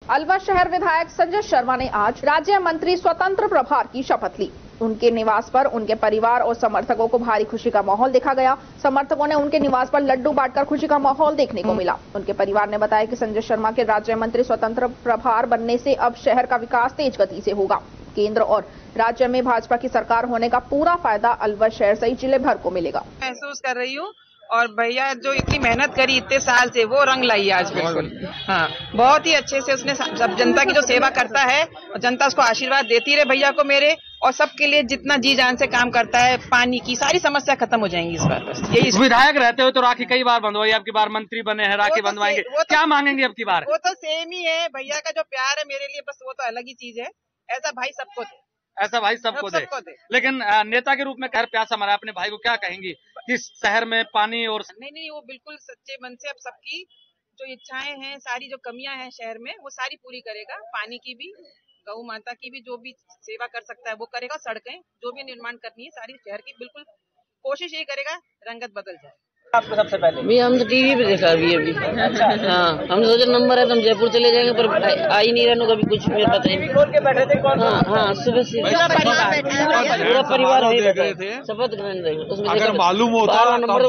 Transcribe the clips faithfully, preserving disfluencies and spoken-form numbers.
अलवर शहर विधायक संजय शर्मा ने आज राज्य मंत्री स्वतंत्र प्रभार की शपथ ली। उनके निवास पर उनके परिवार और समर्थकों को भारी खुशी का माहौल देखा गया। समर्थकों ने उनके निवास पर लड्डू बांटकर खुशी का माहौल देखने को मिला। उनके परिवार ने बताया कि संजय शर्मा के राज्य मंत्री स्वतंत्र प्रभार बनने से अब शहर का विकास तेज गति से होगा। केंद्र और राज्य में भाजपा की सरकार होने का पूरा फायदा अलवर शहर सहित जिले भर को मिलेगा। महसूस कर रही हूँ और भैया जो इतनी मेहनत करी इतने साल से वो रंग लाई आज बिल्कुल। हाँ, बहुत ही अच्छे से उसने सब जनता की जो सेवा करता है और जनता उसको आशीर्वाद देती रहे भैया को मेरे, और सबके लिए जितना जी जान से काम करता है, पानी की सारी समस्या खत्म हो जाएंगी इस बार। बस यही। विधायक रहते हो तो राखी कई बार बंधवाई, अब की बार मंत्री बने हैं, राखी बंधवाएंगे, तो क्या मांगेंगे अब की बार? वो तो सेम ही है, भैया का जो प्यार है मेरे लिए बस वो तो अलग ही चीज है। ऐसा भाई सबको दे, ऐसा भाई सबको दे। दे लेकिन नेता के रूप में घर प्यासा मरा अपने भाई को क्या कहेंगी कि शहर में पानी और नहीं नहीं वो बिल्कुल सच्चे मन से अब सबकी जो इच्छाएं हैं, सारी जो कमियां हैं शहर में वो सारी पूरी करेगा। पानी की भी, गौ माता की भी, जो भी सेवा कर सकता है वो करेगा। सड़कें जो भी निर्माण करनी है सारी शहर की बिल्कुल कोशिश यही करेगा, रंगत बदल जाए। आपको सबसे पहले भी हम तो टीवी पे देखा अभी अभी। हाँ, हम सोचे नंबर है तो हम जयपुर चले जाएंगे, पर आ ही नहीं रहा, कभी कुछ मुझे पता नहीं। हाँ हाँ, सुबह से पूरा परिवार शपथ ग्रहण रहे उसमें। अगर मालूम होता नंबर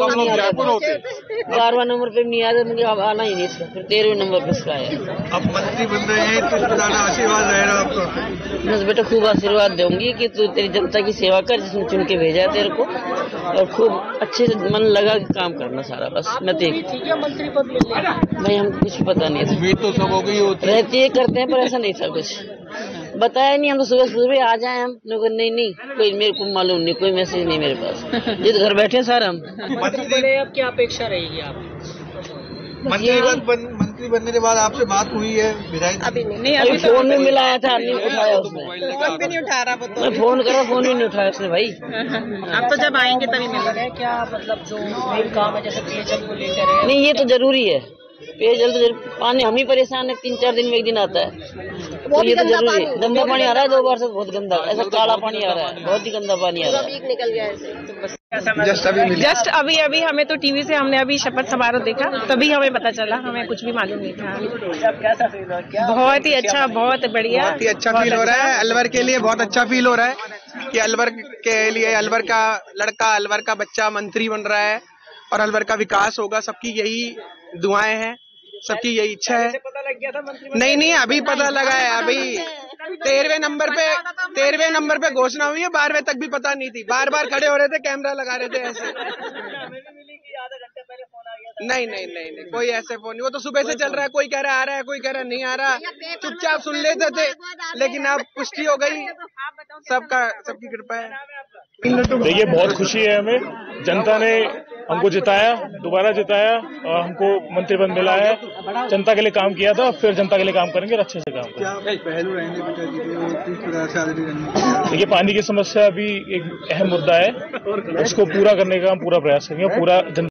बारहवां नंबर पे नहीं आया, मुझे आना ही नहीं इसका, फिर तेरहवें नंबर पे इसका आया। अब मंत्री बन रहे हैं तो ज्यादा आशीर्वाद रहेगा आपको। बस बेटा खूब आशीर्वाद दूंगी कि तू तेरी जनता की सेवा कर, जिसने चुन के भेजा है तेरे को, और खूब अच्छे से मन लगा काम करना सारा। बस मैं देख मंत्री पद मिल गया भाई, हम कुछ पता नहीं था। उम्मीद तो सब हो गई होती रहती है, करते हैं, पर ऐसा नहीं था, कुछ बताया नहीं। हम तो सुबह सुबह आ जाए, हम लोग नहीं नहीं कोई मेरे को मालूम नहीं, कोई मैसेज नहीं मेरे पास। ये तो घर बैठे सर हम। मंत्री अब क्या अपेक्षा रहेगी आप? मंत्री बन, मंत्री बनने के बाद आपसे बात हुई है विधायक? अभी नहीं, नहीं अभी फोन में मिलाया था, नहीं उठाया उसने। फोन भी नहीं उठा रहा वो तो। मैं फोन करा, फोन भी नहीं उठाया उसने भाई। आप तो जब आएंगे तभी मिलेंगे। क्या मतलब जो मेन काम है जैसे पेयजल को लेकर? नहीं, ये तो जरूरी है, पेयजल तो जरूरी। पानी हम ही परेशान है, तीन चार दिन में एक दिन आता है, तो ये तो जरूरी है। गंदा पानी आ रहा है दो बार से, बहुत गंदा, ऐसा काला पानी आ रहा है, बहुत ही गंदा पानी आ रहा है। निकल गया ऐसे। जस्ट अभी जस्ट अभी अभी हमें तो टीवी से हमने अभी शपथ समारोह देखा, तभी हमें पता चला, हमें कुछ भी मालूम नहीं था। कैसा फील हो रहा है? बहुत ही अच्छा, बहुत बढ़िया, बहुत ही अच्छा फील हो रहा है। अलवर के लिए बहुत अच्छा फील हो रहा है कि अलवर के लिए अलवर का लड़का, अलवर का बच्चा मंत्री बन रहा है और अलवर का विकास होगा। सबकी यही दुआएं हैं, सबकी यही इच्छा है। पता लग गया था मंत्री? नहीं नहीं, अभी पता लगा है। अभी तेरहवें नंबर पे तेरहवें नंबर पे घोषणा हुई है, बारहवें तक भी पता नहीं थी। बार बार खड़े हो रहे थे, कैमरा लगा रहे थे ऐसे। नहीं नहीं नहीं नहीं, कोई ऐसे फोन नहीं। वो तो सुबह से चल रहा है, कोई कह रहा आ रहा है, कोई कह रहा नहीं आ रहा। चुपचाप सुन लेते थे, लेकिन अब पुष्टि हो गई। सबका सबकी कृपा है। देखिए, बहुत खुशी है हमें, जनता ने हमको जिताया, दोबारा जिताया और हमको मंत्री पद मिला है। जनता के लिए काम किया था, फिर जनता के लिए काम करेंगे और अच्छे से काम करेंगे। पहलू रहेंगे पिताजी? देखिए, पानी की समस्या अभी एक अहम मुद्दा है, उसको पूरा करने का हम पूरा प्रयास करेंगे। पूरा